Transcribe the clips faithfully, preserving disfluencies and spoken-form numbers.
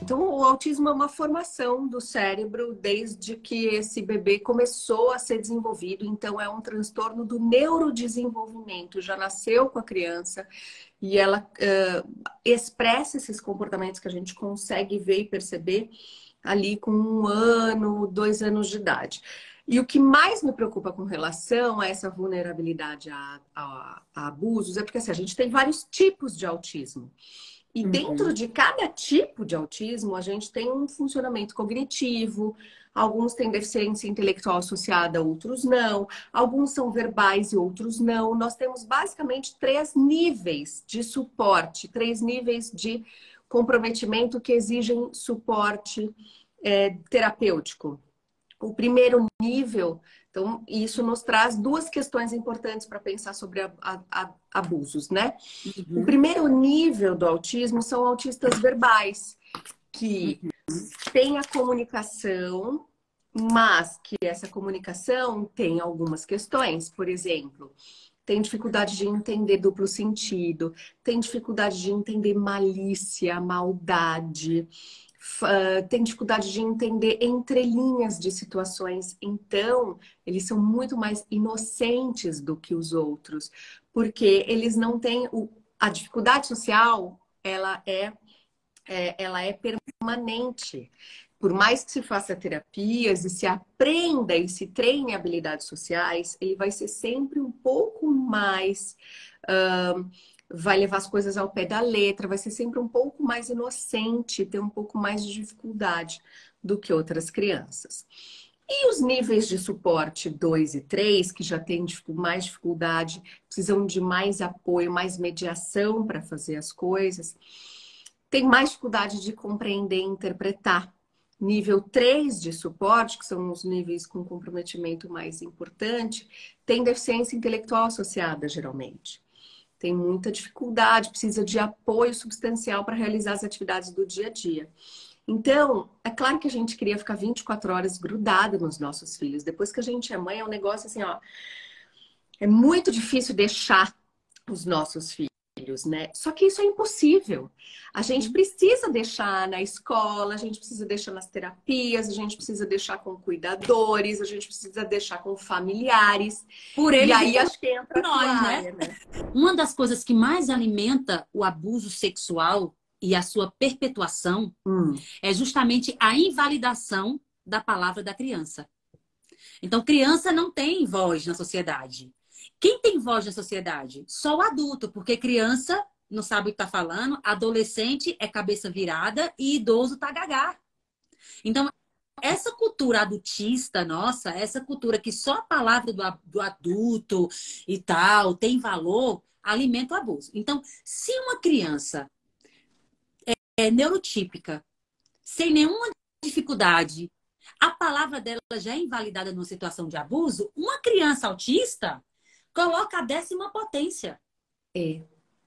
então o autismo é uma formação do cérebro desde que esse bebê começou a ser desenvolvido. Então é um transtorno do neurodesenvolvimento, já nasceu com a criança e ela uh, expressa esses comportamentos que a gente consegue ver e perceber ali com um ano, dois anos de idade. E o que mais me preocupa com relação a essa vulnerabilidade a, a, a abusos é porque assim, a gente tem vários tipos de autismo. E dentro Uhum. de cada tipo de autismo, a gente tem um funcionamento cognitivo, alguns têm deficiência intelectual associada, outros não, alguns são verbais e outros não. Nós temos basicamente três níveis de suporte, três níveis de comprometimento que exigem suporte é, terapêutico. O primeiro nível, então, isso nos traz duas questões importantes para pensar sobre a, a, a, abusos, né? O Uhum. primeiro nível do autismo são autistas verbais, que têm a comunicação, mas que essa comunicação tem algumas questões. Por exemplo, tem dificuldade de entender duplo sentido, tem dificuldade de entender malícia, maldade, tem dificuldade de entender entrelinhas de situações. Então, eles são muito mais inocentes do que os outros, porque eles não têm o... a dificuldade social, ela é, é, ela é permanente. Por mais que se faça terapias e se aprenda e se treine habilidades sociais, ele vai ser sempre um pouco mais... Uh, vai levar as coisas ao pé da letra, vai ser sempre um pouco mais inocente, ter um pouco mais de dificuldade do que outras crianças. E os níveis de suporte dois e três, que já têm mais dificuldade, precisam de mais apoio, mais mediação para fazer as coisas, tem mais dificuldade de compreender e interpretar. Nível três de suporte, que são os níveis com comprometimento mais importante, tem deficiência intelectual associada, geralmente. Tem muita dificuldade, precisa de apoio substancial para realizar as atividades do dia a dia. Então, é claro que a gente queria ficar vinte e quatro horas grudada nos nossos filhos. Depois que a gente é mãe, é um negócio assim, ó. É muito difícil deixar os nossos filhos, né? Só que isso é impossível. A gente precisa deixar na escola, a gente precisa deixar nas terapias, a gente precisa deixar com cuidadores, a gente precisa deixar com familiares. Por E eles e aí por acho que entra a nós, né? toalha, né? Uma das coisas que mais alimenta o abuso sexual e a sua perpetuação Hum. é justamente a invalidação da palavra da criança. Então, criança não tem voz na sociedade. Quem tem voz na sociedade? Só o adulto, porque criança não sabe o que está falando, adolescente é cabeça virada e idoso tá gagá. Então, essa cultura adultista nossa, essa cultura que só a palavra do, do adulto e tal tem valor, alimenta o abuso. Então, se uma criança é, é neurotípica, sem nenhuma dificuldade, a palavra dela já é invalidada numa situação de abuso, uma criança autista coloca a décima potência. É.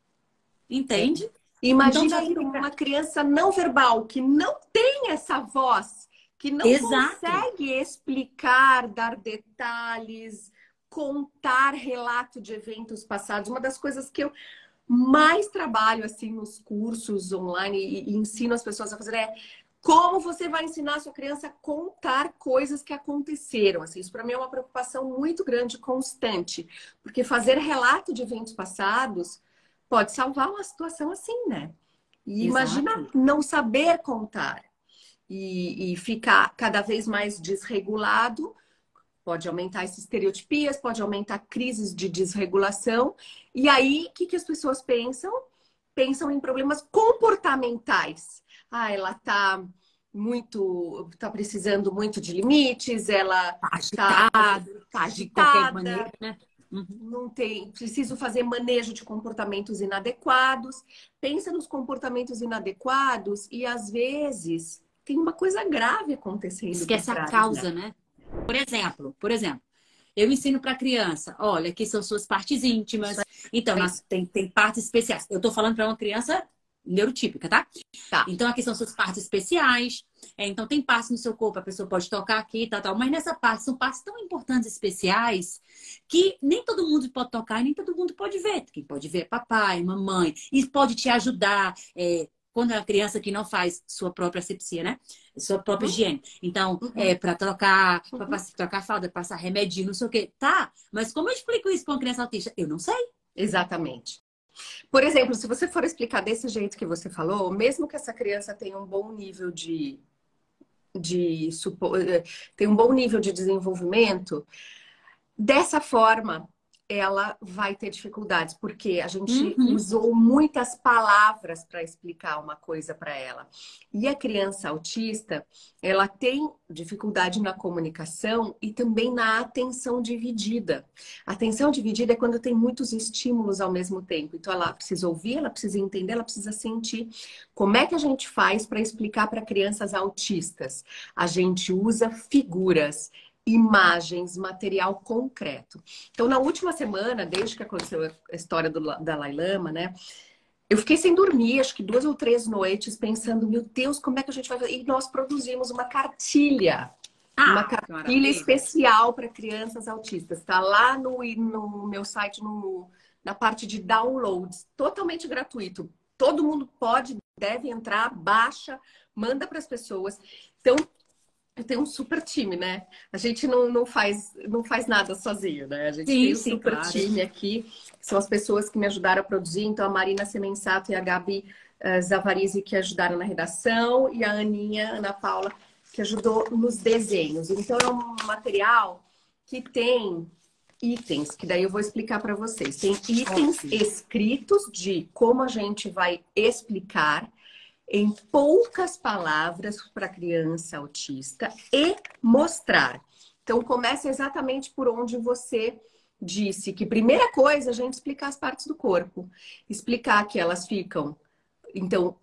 Entende? Então Imagina já aí fica... uma criança não verbal, que não tem essa voz, que não Exato. consegue explicar, dar detalhes, contar relato de eventos passados. Uma das coisas que eu mais trabalho assim nos cursos online e, e ensino as pessoas a fazer é como você vai ensinar a sua criança a contar coisas que aconteceram. Assim, isso para mim é uma preocupação muito grande, constante, porque fazer relato de eventos passados pode salvar uma situação assim, né? E imagina Exato. não saber contar e, e ficar cada vez mais desregulado, pode aumentar essas estereotipias, pode aumentar crises de desregulação. E aí, o que, que as pessoas pensam? Pensam em problemas comportamentais. Ah, ela tá muito, tá precisando muito de limites, ela Tá tá, agitado, tá de qualquer agitada, maneira, né? Uhum. não tem, preciso fazer manejo de comportamentos inadequados. Pensa nos comportamentos inadequados e às vezes tem uma coisa grave acontecendo por Esquece a trás, né? causa, né? Por exemplo, por exemplo, eu ensino para a criança, olha, aqui são suas partes Isso íntimas. Então, aí, nós, tem, tem partes especiais. Eu estou falando para uma criança neurotípica, tá? tá. Então, aqui são suas partes especiais. É, então, tem partes no seu corpo, a pessoa pode tocar aqui, tal, tal. Mas nessa parte, são partes tão importantes, especiais, que nem todo mundo pode tocar e nem todo mundo pode ver. Quem pode ver é papai, mamãe. E pode te ajudar, é, quando é uma criança que não faz sua própria asepsia, né? Sua própria Uhum. higiene. Então, Uhum. é para trocar, Uhum. para trocar fralda, passar remedinho, não sei o quê. Tá, mas como eu explico isso para uma criança autista? Eu não sei. Exatamente. Por exemplo, se você for explicar desse jeito que você falou, mesmo que essa criança tenha um bom nível de, de supo- eh, tenha um bom nível de desenvolvimento, dessa forma, ela vai ter dificuldades, porque a gente Uhum. usou muitas palavras para explicar uma coisa para ela. E a criança autista, ela tem dificuldade na comunicação e também na atenção dividida. A atenção dividida é quando tem muitos estímulos ao mesmo tempo. Então, ela precisa ouvir, ela precisa entender, ela precisa sentir. Como é que a gente faz para explicar para crianças autistas? A gente usa figuras, imagens, material concreto. Então, na última semana, desde que aconteceu a história do Dalai Lama, né? Eu fiquei sem dormir, acho que duas ou três noites, pensando, meu Deus, como é que a gente vai fazer? E nós produzimos uma cartilha. Uma Ah, que cartilha maravilha. especial para crianças autistas. Está lá no, no meu site, no, na parte de downloads, totalmente gratuito. Todo mundo pode, deve entrar, baixa, manda para as pessoas. Então, eu tenho um super time, né? A gente não, não, faz, não faz nada sozinho, né? A gente tem Sim, um sim, super claro. time aqui, que são as pessoas que me ajudaram a produzir. Então, a Marina Semensato e a Gabi uh, Zavarizi, que ajudaram na redação, e a Aninha, Ana Paula, que ajudou nos desenhos. Então, é um material que tem itens, que daí eu vou explicar para vocês. Tem itens Ok. escritos de como a gente vai explicar em poucas palavras para criança autista e mostrar. Então, começa exatamente por onde você disse que primeira coisa é a gente explicar as partes do corpo. Explicar que elas ficam, então,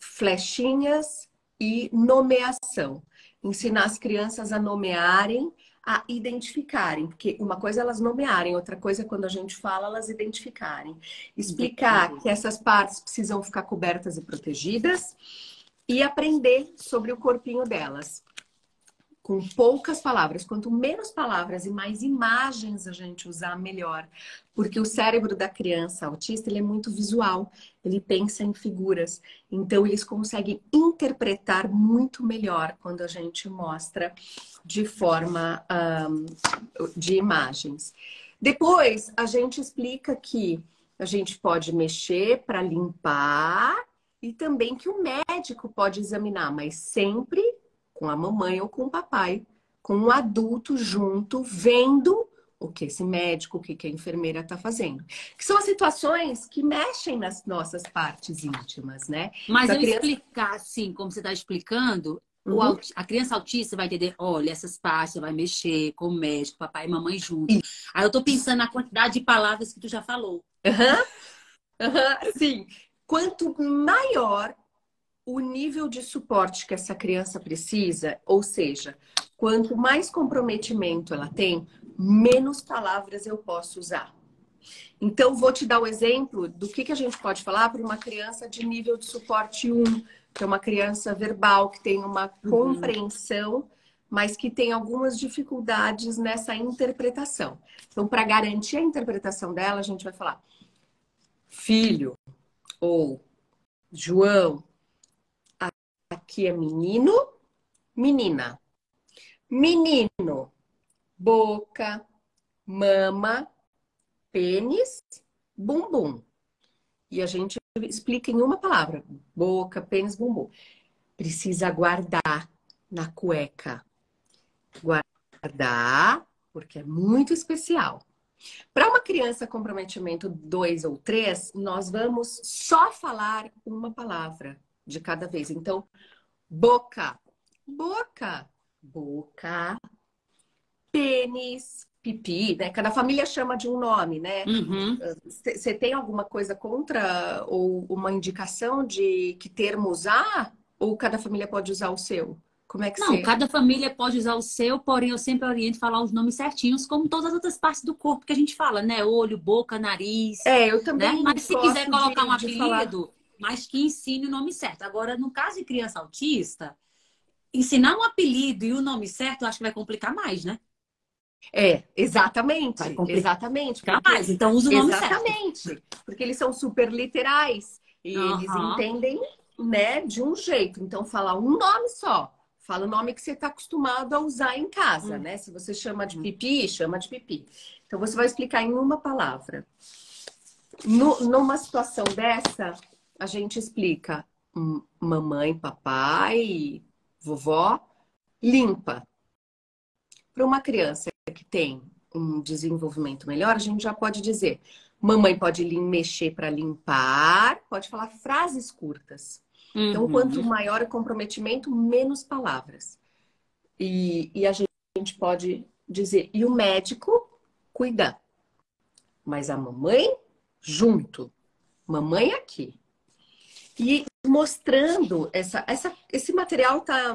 flechinhas e nomeação. Ensinar as crianças a nomearem, a identificarem, porque uma coisa é elas nomearem, outra coisa é quando a gente fala, elas identificarem. Explicar Entendi. que essas partes precisam ficar cobertas e protegidas e aprender sobre o corpinho delas. Com poucas palavras. Quanto menos palavras e mais imagens a gente usar, melhor. Porque o cérebro da criança autista, ele é muito visual. Ele pensa em figuras. Então, eles conseguem interpretar muito melhor quando a gente mostra de forma um, de imagens. Depois, a gente explica que a gente pode mexer para limpar e também que o médico pode examinar, mas sempre com a mamãe ou com o papai, com um adulto junto, vendo o que esse médico, o que a enfermeira está fazendo. Que são as situações que mexem nas nossas partes íntimas, né? Mas Então, a eu criança... explicar assim, como você está explicando, o Uhum. aut- a criança autista vai entender, olha, essas partes vai mexer com o médico, papai e mamãe junto. Aí eu tô pensando na quantidade de palavras que tu já falou. Uhum. Uhum. Sim. Quanto maior o nível de suporte que essa criança precisa, ou seja, quanto mais comprometimento ela tem, menos palavras eu posso usar. Então, vou te dar o exemplo do que, que a gente pode falar para uma criança de nível de suporte um, que é uma criança verbal, que tem uma Uhum. compreensão, mas que tem algumas dificuldades nessa interpretação. Então, para garantir a interpretação dela, a gente vai falar filho ou João, aqui é menino, menina. Menino, boca, mama, pênis, bumbum. E a gente explica em uma palavra: boca, pênis, bumbum. Precisa guardar na cueca. Guardar, porque é muito especial. Para uma criança comprometimento dois ou três, nós vamos só falar uma palavra de cada vez. Então, boca, boca, boca, pênis, pipi, né? Cada família chama de um nome, né? Uhum. Você tem alguma coisa contra ou uma indicação de que termo usar? Ou cada família pode usar o seu? Como é que Não, você... cada família pode usar o seu, porém eu sempre oriento falar os nomes certinhos, como todas as outras partes do corpo que a gente fala, né? Olho, boca, nariz, É, eu né? também Mas se quiser gosto colocar um de, de falar. apelido, mas que ensine o nome certo. Agora, no caso de criança autista, ensinar um apelido e o nome certo, eu acho que vai complicar mais, né? É, Vai exatamente, complicar exatamente, porque mais. Então, usa o nome certo. exatamente, porque eles são super literais e eles Aham. entendem né, de um jeito. Então, falar um nome só. Fala o nome que você está acostumado a usar em casa, Hum. né? Se você chama de pipi, chama de pipi. Então, você vai explicar em uma palavra. No, numa situação dessa, a gente explica hum, mamãe, papai, vovó, limpa. Para uma criança que tem um desenvolvimento melhor, a gente já pode dizer: mamãe pode mexer para limpar, pode falar frases curtas. Então, quanto Uhum. maior o comprometimento, menos palavras. E, e a gente pode dizer, e o médico cuida, mas a mamãe junto, mamãe aqui. E mostrando essa, essa, esse material tá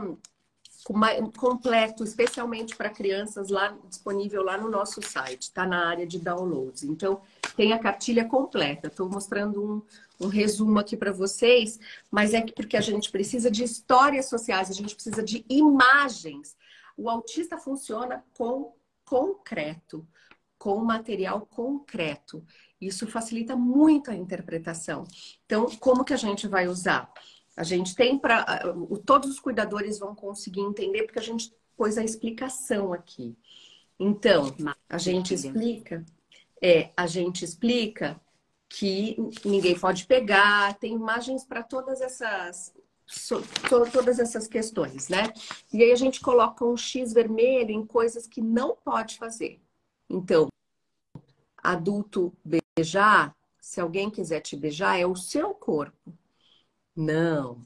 completo, especialmente para crianças, lá disponível lá no nosso site, tá na área de downloads. Então, tem a cartilha completa. Estou mostrando um, um resumo aqui para vocês, mas é que porque a gente precisa de histórias sociais, a gente precisa de imagens. O autista funciona com concreto, com material concreto. Isso facilita muito a interpretação. Então, como que a gente vai usar? A gente tem para... Todos os cuidadores vão conseguir entender, porque a gente pôs a explicação aqui. Então, a gente explica... É, a gente explica que ninguém pode pegar, tem imagens para todas essas... So, to, todas essas questões, né? E aí a gente coloca um X vermelho em coisas que não pode fazer. Então, adulto beijar, se alguém quiser te beijar, é o seu corpo. Não.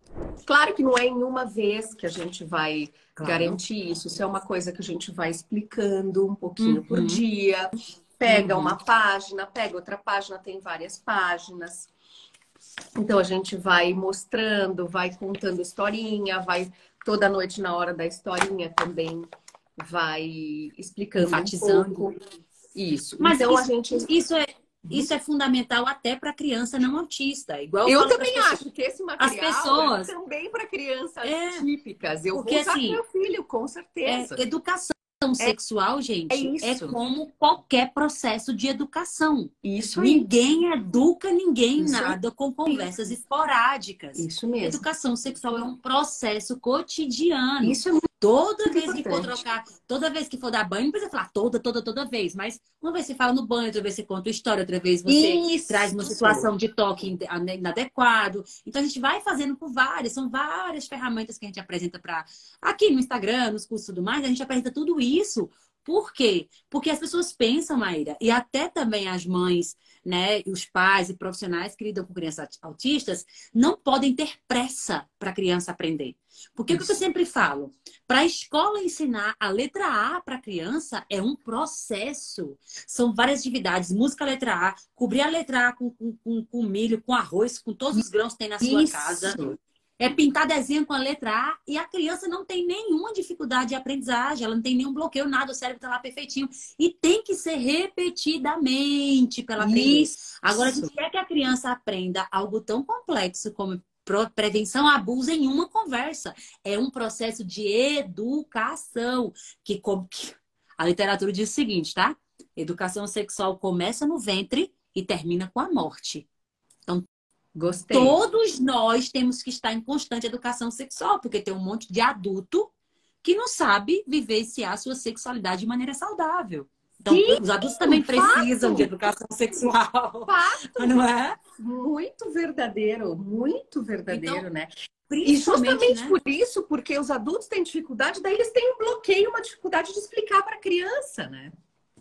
Claro que não é em uma vez que a gente vai claro. garantir isso. Isso é uma coisa que a gente vai explicando um pouquinho uhum. por dia. Pega uhum. uma página, pega outra página, tem várias páginas. Então a gente vai mostrando, vai contando historinha, vai toda noite na hora da historinha também vai explicando enfatizando um pouco. Isso. Mas então isso, a gente isso é Isso é fundamental até para criança não autista. Igual eu, eu também pessoas, acho que esse material as pessoas, é também para crianças é, típicas. Eu porque, vou usar assim, com meu filho, com certeza. É, educação sexual, gente, é, é como qualquer processo de educação. Isso aí. Ninguém educa ninguém isso nada com conversas esporádicas. Isso mesmo. Educação sexual é um processo cotidiano. Isso é muito Toda muito vez importante. que for trocar, toda vez que for dar banho, não precisa falar toda, toda, toda vez. Mas uma vez você fala no banho, outra vez você conta história, outra vez você Isso. traz uma situação de toque inadequado. Então a gente vai fazendo com várias, são várias ferramentas que a gente apresenta para aqui no Instagram, nos cursos e tudo mais, a gente apresenta tudo isso. Por quê? Porque as pessoas pensam, Maíra, e até também as mães, né, e os pais e profissionais que lidam com crianças autistas, não podem ter pressa para a criança aprender. Porque o que eu sempre falo, para a escola ensinar a letra A para a criança é um processo. São várias atividades, música letra A, cobrir a letra A com, com, com milho, com arroz, com todos os grãos que tem na sua Isso. casa. É pintar desenho com a letra A e a criança não tem nenhuma dificuldade de aprendizagem, ela não tem nenhum bloqueio, nada, o cérebro está lá perfeitinho. E tem que ser repetidamente para ela aprender. Isso. Agora, a gente quer que a criança aprenda algo tão complexo como prevenção a abuso em uma conversa. É um processo de educação. Que, que a literatura diz o seguinte, tá? Educação sexual começa no ventre e termina com a morte. Então, Gostei. Todos nós temos que estar em constante educação sexual, porque tem um monte de adulto que não sabe vivenciar a sua sexualidade de maneira saudável. Então, Sim, os adultos também precisam fato. de educação sexual. Fato. Não é? Muito verdadeiro, muito verdadeiro, então, né? E justamente né? por isso, porque os adultos têm dificuldade, daí eles têm um bloqueio, uma dificuldade de explicar para a criança, né?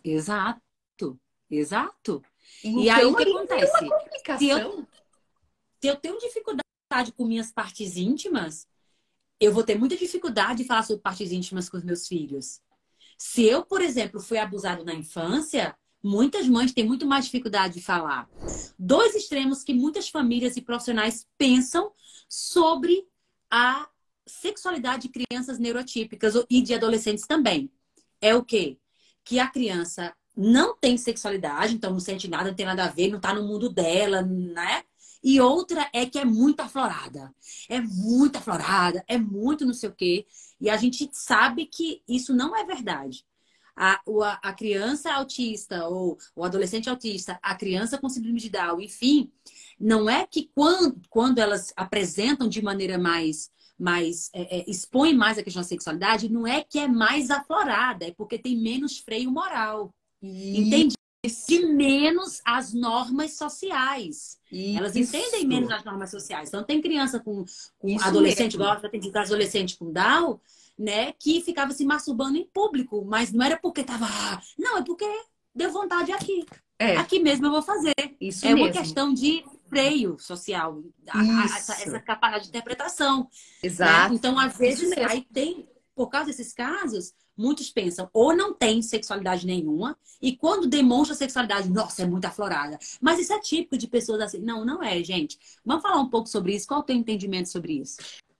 Exato, exato. Então, e aí o que acontece? Uma complicação. Se eu, se eu tenho dificuldade com minhas partes íntimas, eu vou ter muita dificuldade de falar sobre partes íntimas com os meus filhos. Se eu, por exemplo, fui abusado na infância, muitas mães têm muito mais dificuldade de falar. Dois extremos que muitas famílias e profissionais pensam sobre a sexualidade de crianças neurotípicas e de adolescentes também. É o quê? Que a criança não tem sexualidade, então não sente nada, não tem nada a ver, não está no mundo dela, né? E outra é que é muito aflorada. É muito aflorada, é muito não sei o quê. E a gente sabe que isso não é verdade. A, a, a criança autista ou o adolescente autista, a criança com síndrome de Down, enfim, Não é que quando, quando elas apresentam de maneira mais, mais é, é, expõem mais a questão da sexualidade, não é que é mais aflorada, é porque tem menos freio moral. Entende? De menos as normas sociais. Elas Isso. entendem menos as normas sociais. Então, tem criança com, com Isso adolescente, mesmo. igual tem adolescente com Down, né, que ficava se masturbando em público, mas não era porque tava. Não, é porque deu vontade aqui. É. Aqui mesmo eu vou fazer. Isso é mesmo. Uma questão de freio social, a, a, essa, essa capacidade de interpretação. Exato. Né? Então, às vezes, aí tem, por causa desses casos, muitos pensam ou não tem sexualidade nenhuma, e quando demonstra sexualidade, nossa, é muito aflorada. Mas isso é típico de pessoas assim. Não, não é, gente. Vamos falar um pouco sobre isso. Qual é o teu entendimento sobre isso?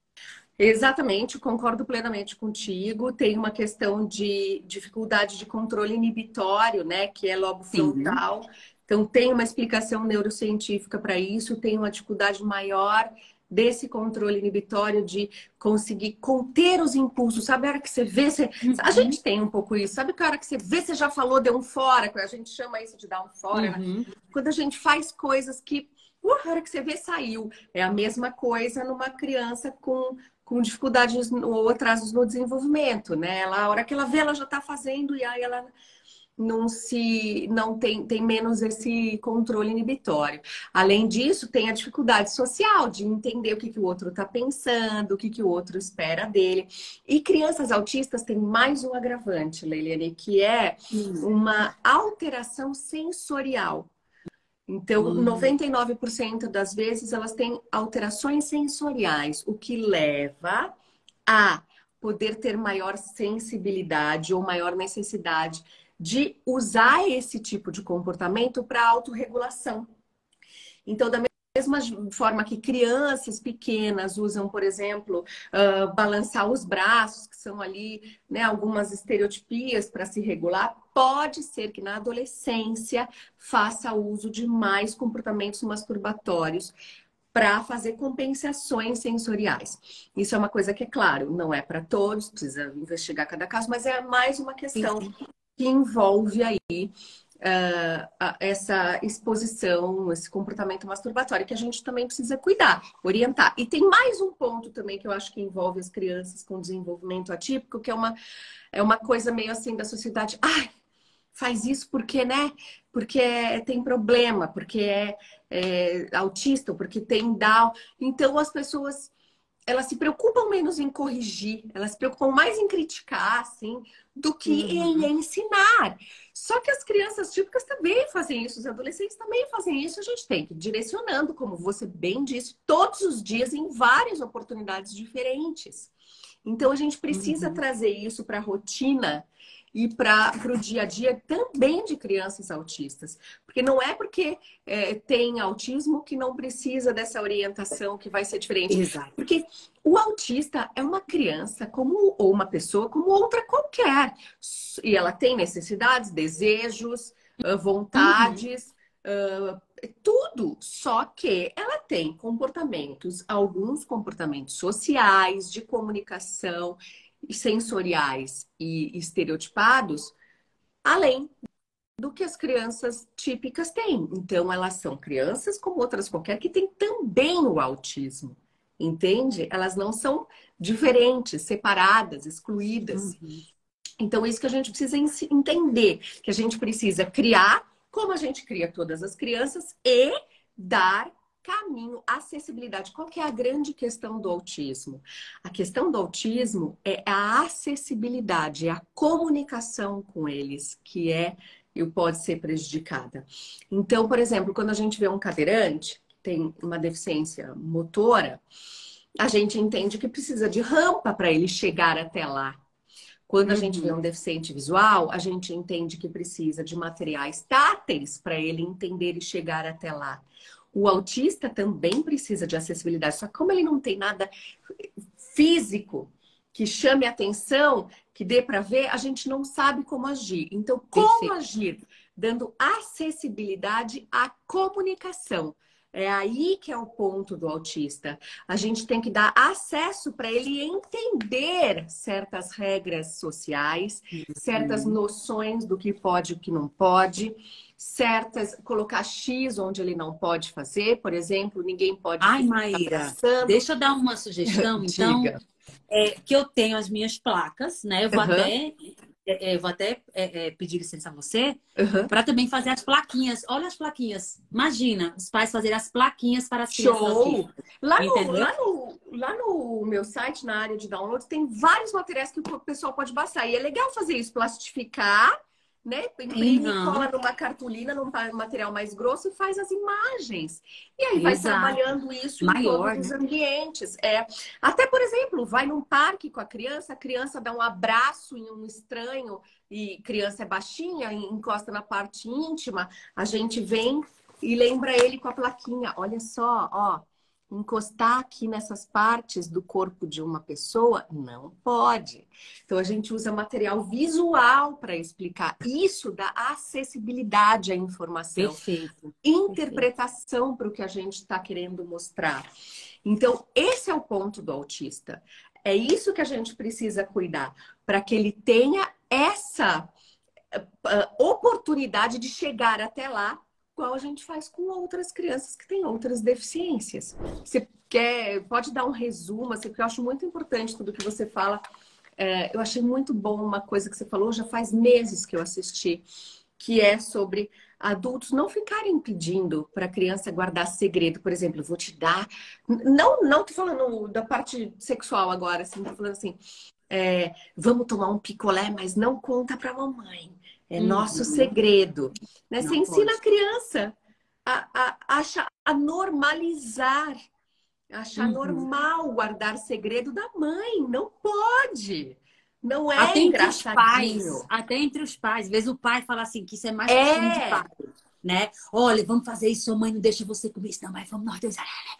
Exatamente, concordo plenamente contigo. Tem uma questão de dificuldade de controle inibitório, né? Que é lobo frontal. Sim. Então, tem uma explicação neurocientífica para isso, tem uma dificuldade maior desse controle inibitório de conseguir conter os impulsos. Sabe a hora que você vê, você... Uhum. A gente tem um pouco isso. Sabe que a hora que você vê, você já falou, deu um fora, a gente chama isso de dar um fora, uhum. né? Quando a gente faz coisas que, uh, a hora que você vê, saiu. É a mesma coisa numa criança com, com dificuldades ou atrasos no desenvolvimento, né? Ela, a hora que ela vê, ela já tá fazendo e aí ela... não se não tem, tem menos esse controle inibitório. Além disso, tem a dificuldade social de entender o que, que o outro está pensando, o que, que o outro espera dele. E crianças autistas têm mais um agravante, Leiliane, que é uma alteração sensorial. Então, hum. noventa e nove por cento das vezes elas têm alterações sensoriais, o que leva a poder ter maior sensibilidade ou maior necessidade de usar esse tipo de comportamento para autorregulação. Então, da mesma forma que crianças pequenas usam, por exemplo, uh, balançar os braços, que são ali, né, algumas estereotipias para se regular, pode ser que na adolescência faça uso de mais comportamentos masturbatórios para fazer compensações sensoriais. Isso é uma coisa que, é claro, não é para todos, precisa investigar cada caso, mas é mais uma questão sim, sim. que envolve aí uh, essa exposição, esse comportamento masturbatório, que a gente também precisa cuidar, orientar. E tem mais um ponto também que eu acho que envolve as crianças com desenvolvimento atípico, que é uma, é uma coisa meio assim da sociedade. Ai, faz isso porque, né? Porque tem problema, porque é, é autista, porque tem Down. Então, as pessoas, elas se preocupam menos em corrigir, elas se preocupam mais em criticar, assim, do que uhum. em ensinar. Só que as crianças típicas também fazem isso, os adolescentes também fazem isso. A gente tem que ir direcionando, como você bem disse, todos os dias em várias oportunidades diferentes. Então, a gente precisa uhum. trazer isso para a rotina e para o dia a dia também de crianças autistas. Porque não é porque é, tem autismo que não precisa dessa orientação que vai ser diferente. Exato. Porque o autista é uma criança como, ou uma pessoa como outra qualquer. E ela tem necessidades, desejos, vontades, uhum. uh, tudo. Só que ela tem comportamentos, alguns comportamentos sociais, de comunicação, sensoriais e estereotipados, além do que as crianças típicas têm. Então, elas são crianças como outras qualquer que têm também o autismo, entende? Elas não são diferentes, separadas, excluídas. Uhum. Então, isso que a gente precisa entender, que a gente precisa criar, como a gente cria todas as crianças, e dar caminho, acessibilidade. Qual que é a grande questão do autismo? A questão do autismo é a acessibilidade, é a comunicação com eles, que é e pode ser prejudicada. Então, por exemplo, quando a gente vê um cadeirante que tem uma deficiência motora, a gente entende que precisa de rampa para ele chegar até lá. Quando a uhum. gente vê um deficiente visual, a gente entende que precisa de materiais táteis para ele entender e chegar até lá. O autista também precisa de acessibilidade, só que como ele não tem nada físico que chame a atenção, que dê para ver, a gente não sabe como agir. Então, como Perfeito. agir? Dando acessibilidade à comunicação. É aí que é o ponto do autista. A gente tem que dar acesso para ele entender certas regras sociais, uhum. certas noções do que pode e o que não pode, certas, colocar X onde ele não pode fazer, por exemplo, ninguém pode Ai, ficar Maíra, abraçando. deixa eu dar uma sugestão, então, Diga. é, que eu tenho as minhas placas, né? Eu vou Uhum, até, é, é, vou até é, é, pedir licença a você uhum. para também fazer as plaquinhas. Olha as plaquinhas. Imagina os pais fazerem as plaquinhas para as crianças Show! autistas. Lá no, Entendeu? lá, no, lá no meu site, na área de download, tem vários materiais que o pessoal pode baixar. E é legal fazer isso, plastificar, né? Imprime, Uhum, cola numa cartolina, num material mais grosso e faz as imagens. E aí vai exato. trabalhando isso em todos Maior, os né? ambientes. É. Até, por exemplo, vai num parque com a criança, a criança dá um abraço em um estranho e criança é baixinha, encosta na parte íntima, a gente vem e lembra ele com a plaquinha. Olha só, ó, encostar aqui nessas partes do corpo de uma pessoa não pode. Então a gente usa material visual para explicar. Isso dá acessibilidade à informação, Perfeito. Perfeito. interpretação para o que a gente está querendo mostrar. Então, esse é o ponto do autista. É isso que a gente precisa cuidar, para que ele tenha essa uh, oportunidade de chegar até lá, igual a gente faz com outras crianças que têm outras deficiências. Você quer, pode dar um resumo, assim, porque eu acho muito importante tudo que você fala. É, eu achei muito bom uma coisa que você falou, já faz meses que eu assisti, que é sobre adultos não ficarem pedindo para a criança guardar segredo. Por exemplo, eu vou te dar... Não, não tô falando da parte sexual agora, assim, tô falando assim, é, vamos tomar um picolé, mas não conta para a mamãe. É nosso Uhum. segredo. Né? Você Não ensina a pode. criança a, a, a, achar- a normalizar, a achar Uhum. normal guardar segredo da mãe. Não pode. Não é Até entre os pais, engraçadinho. até entre os pais. Às vezes o pai fala assim, que isso é mais costume de pai, É, né? Olha, vamos fazer isso, sua mãe não deixa você comer isso, não, mas vamos nós dois.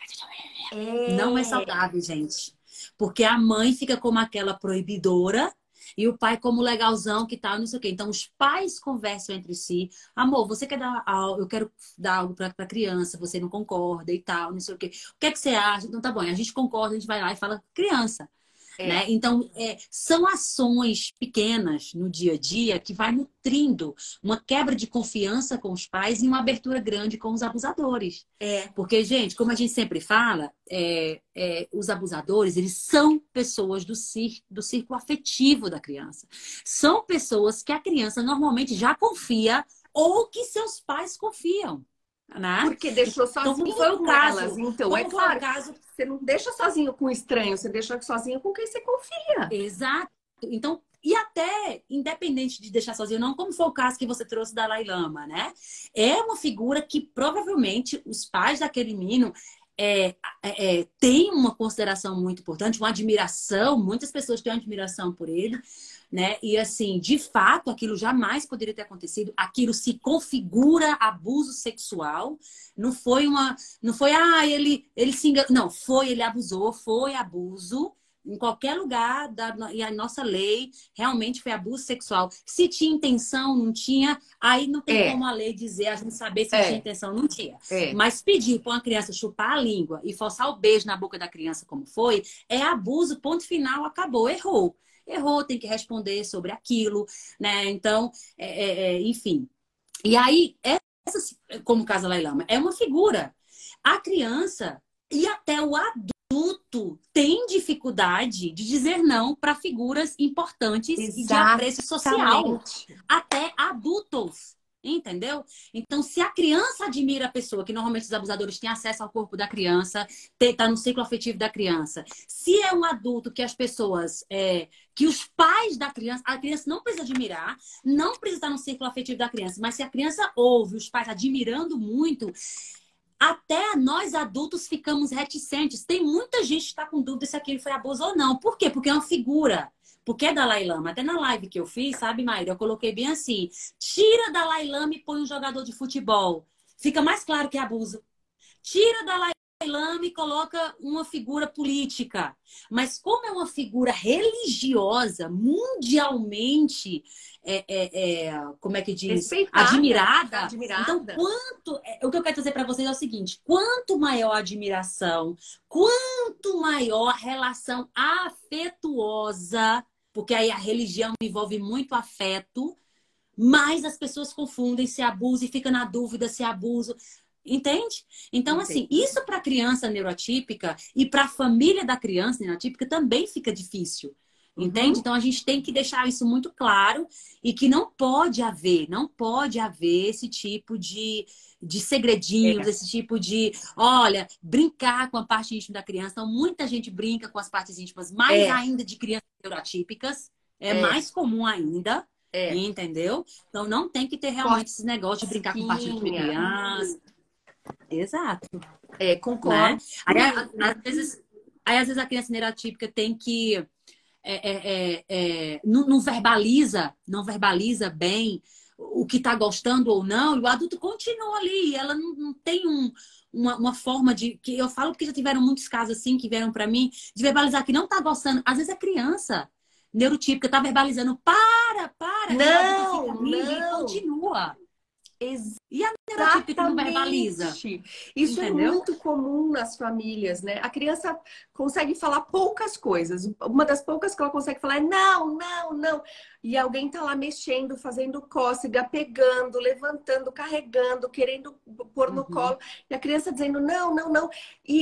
Não é é, saudável, gente. Porque a mãe fica como aquela proibidora e o pai como legalzão que tal, não sei o quê. Então, os pais conversam entre si. Amor, você quer dar algo, eu quero dar algo para a criança, você não concorda e tal, não sei o quê. O que é que você acha? Então, tá bom, a gente concorda, a gente vai lá e fala, criança. Né? é. Então, é, são ações pequenas no dia a dia que vai nutrindo uma quebra de confiança com os pais e uma abertura grande com os abusadores. É. Porque, gente, como a gente sempre fala, é, é, os abusadores, eles são pessoas do, cir do círculo afetivo da criança. São pessoas que a criança normalmente já confia ou que seus pais confiam. Né? Porque deixou Então, como sozinho foi o com elas. caso? Então, é Como foi o claro, caso? você não deixa sozinho com estranho, você deixa sozinho com quem você confia. Exato. Então, e até, independente de deixar sozinho, não, como foi o caso que você trouxe da Dalai Lama, né? É uma figura que provavelmente os pais daquele menino é, é, é, têm uma consideração muito importante, uma admiração, muitas pessoas têm uma admiração por ele, né? E assim, de fato, aquilo jamais poderia ter acontecido, aquilo se configura abuso sexual, não foi uma, não foi, ah, ele, ele se enganou, não, foi, ele abusou, foi abuso, em qualquer lugar da, e a nossa lei realmente foi abuso sexual. Se tinha intenção, não tinha, aí não tem É, como a lei dizer, a gente saber se tinha é, intenção, não tinha. é. Mas pedir para uma criança chupar a língua e forçar o beijo na boca da criança, como foi, é abuso, ponto final, acabou, errou. Errou, tem que responder sobre aquilo, né? Então, é, é, é, enfim. E aí, essa, como Casa Lailama, é uma figura. A criança e até o adulto tem dificuldade de dizer não para figuras importantes e de apreço social. Exatamente. Até adultos. Entendeu? Então, se a criança admira a pessoa, que normalmente os abusadores têm acesso ao corpo da criança, está no ciclo afetivo da criança. Se é um adulto que as pessoas, é, que os pais da criança, a criança não precisa admirar, não precisa estar no ciclo afetivo da criança, mas se a criança ouve os pais admirando muito, até nós adultos ficamos reticentes. Tem muita gente que está com dúvida se aquilo foi abuso ou não. Por quê? Porque é uma figura. Porque é Dalai Lama. Até na live que eu fiz, sabe, Maíra? Eu coloquei bem assim. Tira Dalai Lama e põe um jogador de futebol. Fica mais claro que é abuso. Tira Dalai Lama e coloca uma figura política. Mas como é uma figura religiosa, mundialmente, é, é, é, como é que diz? Respeitada, Admirada. Então, admirada. quanto... é, o que eu quero dizer para vocês é o seguinte. Quanto maior a admiração, quanto maior a relação afetuosa, porque aí a religião envolve muito afeto, mais as pessoas confundem se é abuso e fica na dúvida se é abuso. Entende? Então, assim, Entendi. isso para a criança neurotípica e para a família da criança neurotípica também fica difícil. Entende? Uhum. Então, a gente tem que deixar isso muito claro e que não pode haver, não pode haver esse tipo de, de segredinhos, É. esse tipo de, olha, brincar com a parte íntima da criança. Então, muita gente brinca com as partes íntimas, mais É. ainda de crianças neurotípicas. É É. mais comum ainda. É. Entendeu? Então, não tem que ter realmente esses negócios de brincar com parte íntima de Cosquinha. criança. Exato, É, né? concordo. Aí, a- às vezes, aí, às vezes a criança neurotípica tem que é, é, é, é, não, não verbaliza, não verbaliza bem o que está gostando ou não, e o adulto continua ali. E ela não, não tem um, uma, uma forma de. Que eu falo porque já tiveram muitos casos assim que vieram para mim, de verbalizar que não está gostando. Às vezes é criança neurotípica, está verbalizando, para, para, e o adulto fica Não, rindo e não. continua. E a neurotípica que não verbaliza? Exatamente. Isso é Entendeu? muito comum nas famílias, né? A criança consegue falar poucas coisas. Uma das poucas que ela consegue falar é não, não, não. E alguém tá lá mexendo, fazendo cócega, pegando, levantando, carregando, querendo pôr no Uhum. colo. E a criança dizendo não, não, não.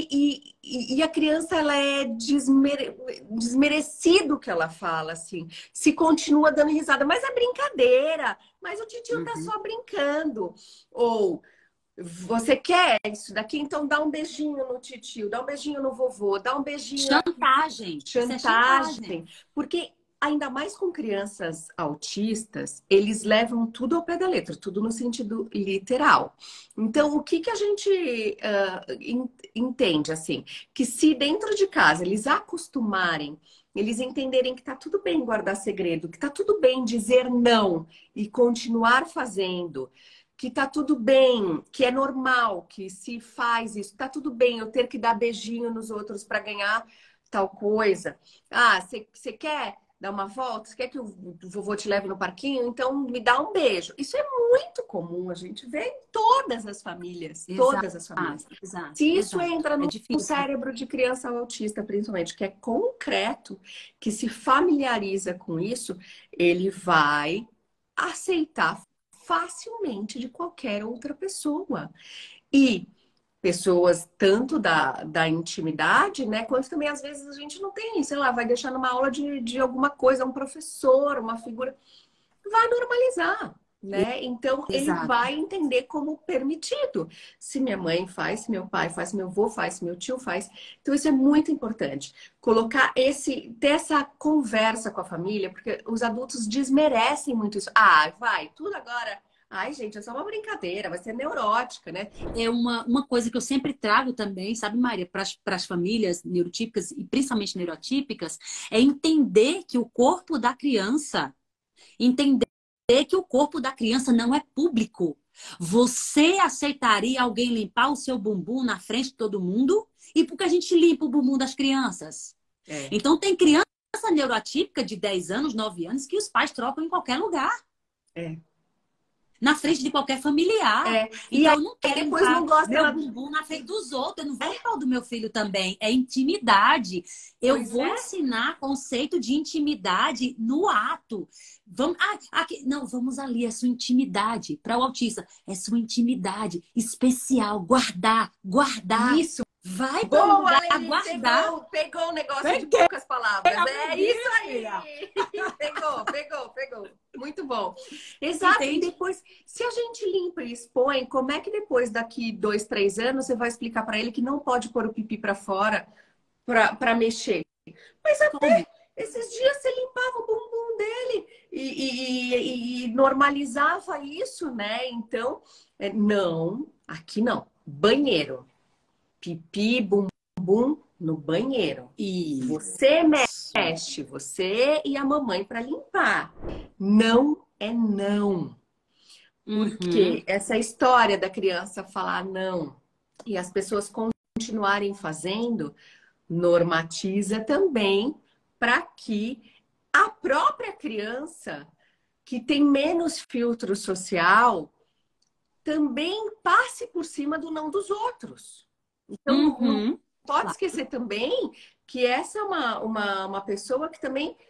E, e, e a criança, ela é desmere... desmerecido o que ela fala, assim. Se continua dando risada. Mas é brincadeira. Mas o titio tá Uhum. só brincando. Ou você quer isso daqui? Então dá um beijinho no titio, dá um beijinho no vovô, dá um beijinho aqui. Chantagem. Isso é chantagem. Chantagem. Porque ainda mais com crianças autistas, eles levam tudo ao pé da letra, tudo no sentido literal. Então, o que que a gente uh, in- entende assim? Que se dentro de casa eles acostumarem, eles entenderem que tá tudo bem guardar segredo, que tá tudo bem dizer não e continuar fazendo, que tá tudo bem, que é normal, que se faz isso, tá tudo bem eu ter que dar beijinho nos outros para ganhar tal coisa. Ah, você quer dar uma volta? Você quer que o vovô te leve no parquinho? Então me dá um beijo. Isso é muito comum, a gente vê em todas as famílias, Exato, todas as famílias. exato, Se isso exato. entra É no difícil. cérebro de criança autista, principalmente, que é concreto, que se familiariza com isso, ele vai aceitar facilmente de qualquer outra pessoa. E pessoas tanto da, da intimidade, né? Quanto também, às vezes, a gente não tem, sei lá, vai deixar numa aula de, de alguma coisa, um professor, uma figura, vai normalizar, né? Então, ele Exato. vai entender como permitido. Se minha mãe faz, se meu pai faz, se meu avô faz, se meu tio faz. Então, isso é muito importante. Colocar esse, ter essa conversa com a família, porque os adultos desmerecem muito isso. Ah, vai, tudo agora. Ai, gente, é só uma brincadeira, vai ser neurótica, né? É uma, uma coisa que eu sempre trago também, sabe, Maria, para as famílias neurotípicas e principalmente neurotípicas, é entender que o corpo da criança, entender que o corpo da criança não é público. Você aceitaria alguém limpar o seu bumbum na frente de todo mundo? E por que a gente limpa o bumbum das crianças? É. Então, tem criança neurotípica de dez anos, nove anos, que os pais trocam em qualquer lugar. É. Na frente de qualquer familiar. É. E Então, aí eu não quero depois limpar não gosta, meu ela. bumbum na frente dos outros. Eu não vou limpar o do meu filho também. É intimidade. Eu Pois vou é. ensinar conceito de intimidade no ato. Vamos, ah, aqui, não, vamos ali. É sua intimidade. Para o autista, é sua intimidade especial. Guardar, guardar. Isso. Vai para um Boa, lugar Aline, guardar. pegou, pegou o negócio de Peguei, poucas palavras. É aprendi, isso aí. filha. Pegou, pegou, pegou. Muito bom. Exato. E Entende? depois, se a gente limpa e expõe, como é que depois, daqui dois, três anos, você vai explicar para ele que não pode pôr o pipi para fora para mexer? Mas Como? até esses dias você limpava o bumbum dele e, e, e, e normalizava isso, né? Então, é, não, aqui não. Banheiro. Pipi, bumbum no banheiro. E Você mexe, você e a mamãe para limpar. Não é não. Uhum. Porque essa história da criança falar não e as pessoas continuarem fazendo, normatiza também para que a própria criança, que tem menos filtro social, também passe por cima do não dos outros. Então, não Uhum. pode esquecer também que essa é uma, uma, uma pessoa que também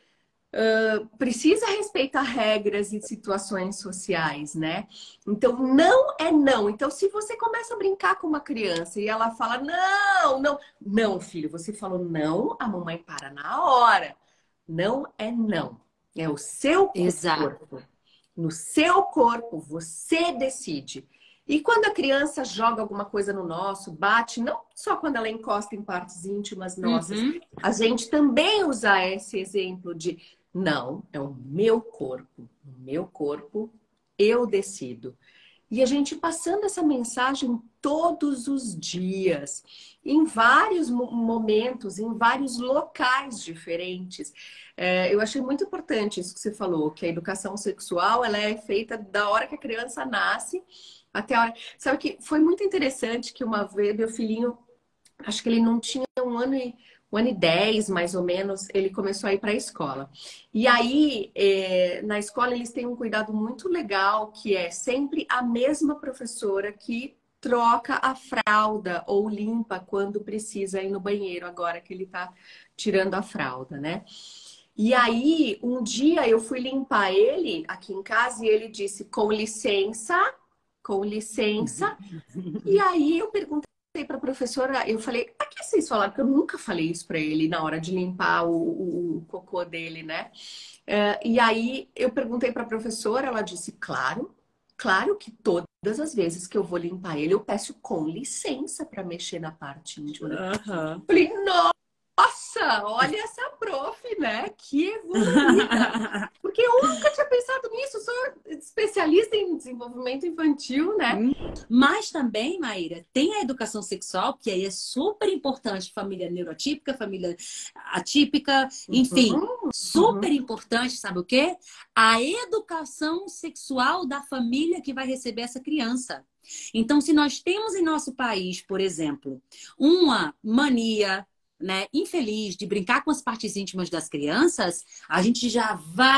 precisa respeitar regras e situações sociais, né? Então, não é não. Então, se você começa a brincar com uma criança e ela fala, não, não, não, filho, você falou não, a mamãe para na hora. Não é não. É o seu Exato. corpo. No seu corpo, você decide. E quando a criança joga alguma coisa no nosso, bate, não só quando ela encosta em partes íntimas nossas, Uhum. a gente também usa esse exemplo de não, é o meu corpo, o meu corpo, eu decido. E a gente passando essa mensagem todos os dias, em vários momentos, em vários locais diferentes. É, eu achei muito importante isso que você falou, que a educação sexual ela é feita da hora que a criança nasce até a hora. Sabe que foi muito interessante que uma vez meu filhinho, acho que ele não tinha um ano e um ano e dez, mais ou menos, ele começou a ir para a escola. E aí, é, na escola, eles têm um cuidado muito legal, que é sempre a mesma professora que troca a fralda ou limpa quando precisa ir no banheiro, agora que ele está tirando a fralda, né? E aí, um dia eu fui limpar ele aqui em casa e ele disse, com licença, com licença. E aí eu perguntei para a professora, eu falei, a que vocês falaram? Porque eu nunca falei isso para ele na hora de limpar o, o, o cocô dele, né? Uh, e aí eu perguntei para a professora, ela disse, claro, claro que todas as vezes que eu vou limpar ele, eu peço com licença para mexer na parte íntima. Uhum. Falei, nossa, olha essa prof, né? Que evoluída. Porque eu nunca tinha pensado nisso, sou especialista em desenvolvimento infantil, né? Mas também, Maíra, tem a educação sexual, que aí é super importante, família neurotípica, família atípica, enfim, Uhum, super uhum. importante, sabe o quê? A educação sexual da família que vai receber essa criança. Então, se nós temos em nosso país, por exemplo, uma mania, né, infeliz de brincar com as partes íntimas das crianças, a gente já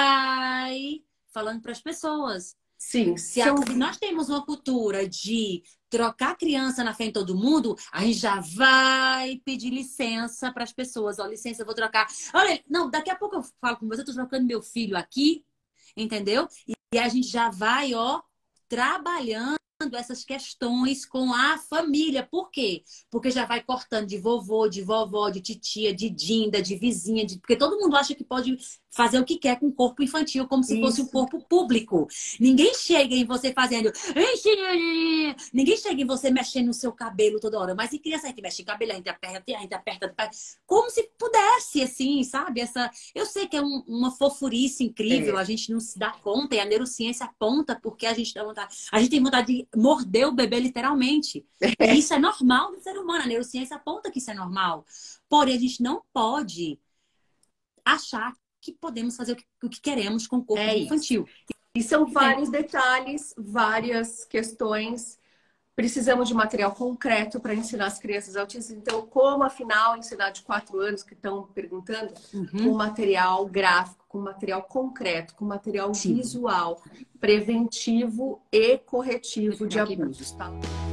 vai falando para as pessoas. Sim, Se, a, são... se nós temos uma cultura de trocar criança na frente de todo mundo, a gente já vai pedir licença para as pessoas. Ó, licença, eu vou trocar. Olha, não, daqui a pouco eu falo com você, eu tô trocando meu filho aqui, entendeu? E, e a gente já vai, ó, trabalhando essas questões com a família. Por quê? Porque já vai cortando de vovô, de vovó, de titia, de dinda, de vizinha, de... porque todo mundo acha que pode fazer o que quer com o corpo infantil, como se fosse um Isso. corpo público. Ninguém chega em você fazendo... Ninguém chega em você mexendo no seu cabelo toda hora. Mas em criança a gente mexe em cabelo, a gente aperta, a gente aperta, como se pudesse, assim, sabe? Essa... Eu sei que é um, uma fofurice incrível, É. a gente não se dá conta, e a neurociência aponta porque a gente dá vontade... A gente tem vontade de morder o bebê literalmente. É. E isso é normal do ser humano. A neurociência aponta que isso é normal. Porém, a gente não pode achar que podemos fazer o que, o que queremos com o corpo É infantil. isso. E são É. vários detalhes, várias questões. Precisamos de material concreto para ensinar as crianças autistas. Então, como afinal ensinar de quatro anos que estão perguntando? Uhum. Com material gráfico, com material concreto, com material Sim. visual, preventivo e corretivo de abusos, tá?